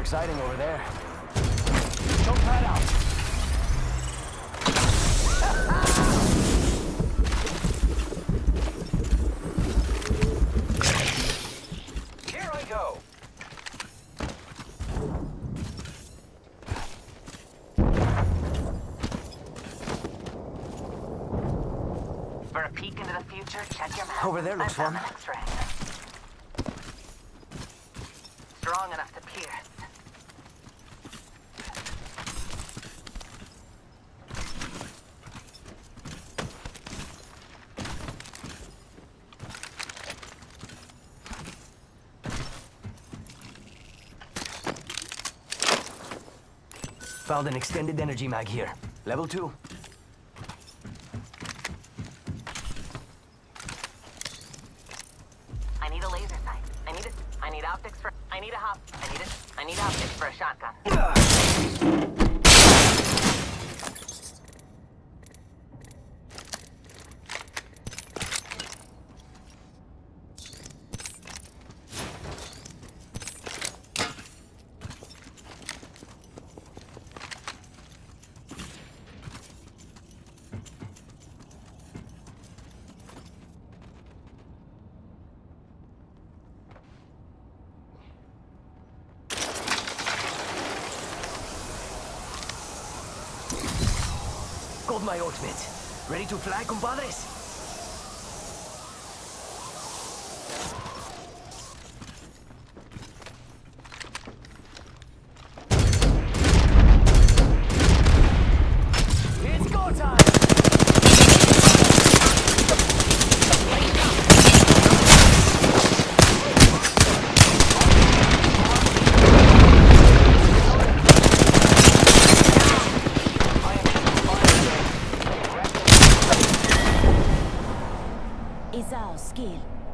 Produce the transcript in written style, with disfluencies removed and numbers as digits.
exciting over there. Jump right out. Here I go. For a peek into the future, check your map. Over there looks I found fun. an X-ray. Strong enough to pierce. Found an extended energy mag here. Level 2. I need a laser sight. I need optics for. I need optics for a shotgun. Got my ultimate. Ready to fly, compadres? It's go time! Is our skill.